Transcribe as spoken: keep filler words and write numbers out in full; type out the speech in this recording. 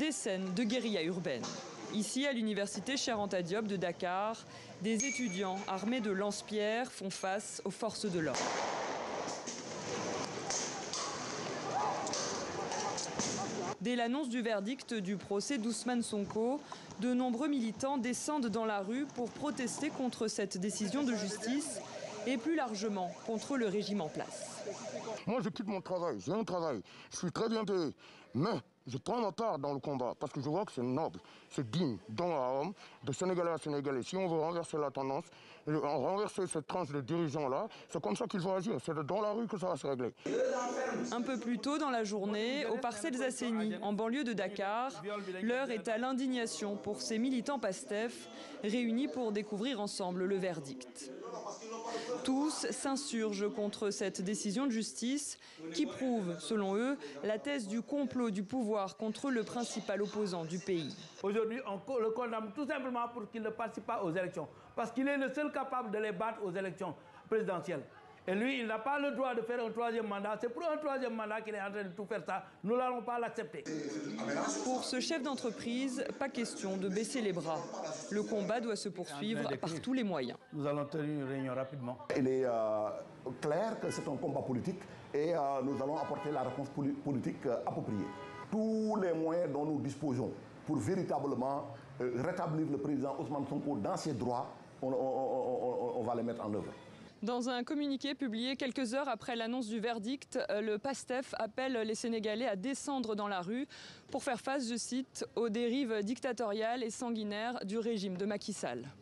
des scènes de guérilla urbaine. Ici, à l'université Cheikh Anta Diop de Dakar, des étudiants armés de lance-pierres font face aux forces de l'ordre. Dès l'annonce du verdict du procès d'Ousmane Sonko, de nombreux militants descendent dans la rue pour protester contre cette décision de justice et plus largement contre le régime en place. Moi, je quitte mon travail, j'ai un travail, je suis très bien payé, mais je prends ma part dans le combat parce que je vois que c'est noble, c'est digne, d'homme à homme, de Sénégalais à Sénégalais. Si on veut renverser la tendance, renverser cette tranche de dirigeants-là, c'est comme ça qu'il faut agir, c'est dans la rue que ça va se régler. Un peu plus tôt dans la journée, aux Parcelles Assainies, en banlieue de Dakar, l'heure est à l'indignation pour ces militants PASTEF réunis pour découvrir ensemble le verdict. Tous s'insurgent contre cette décision de justice qui prouve, selon eux, la thèse du complot du pouvoir contre le principal opposant du pays. Aujourd'hui, on le condamne tout simplement pour qu'il ne participe pas aux élections, parce qu'il est le seul capable de les battre aux élections présidentielles. Et lui, il n'a pas le droit de faire un troisième mandat. C'est pour un troisième mandat qu'il est en train de tout faire ça. Nous n'allons pas l'accepter. Pour ce chef d'entreprise, pas question de baisser les bras. Le combat doit se poursuivre par tous les moyens. Nous allons tenir une réunion rapidement. Il est euh, clair que c'est un combat politique et euh, nous allons apporter la réponse politique euh, appropriée. Tous les moyens dont nous disposons pour véritablement euh, rétablir le président Ousmane Sonko dans ses droits, on, on, on, on, on va les mettre en œuvre. Dans un communiqué publié quelques heures après l'annonce du verdict, le PASTEF appelle les Sénégalais à descendre dans la rue pour faire face, je cite, aux dérives dictatoriales et sanguinaires du régime de Macky Sall.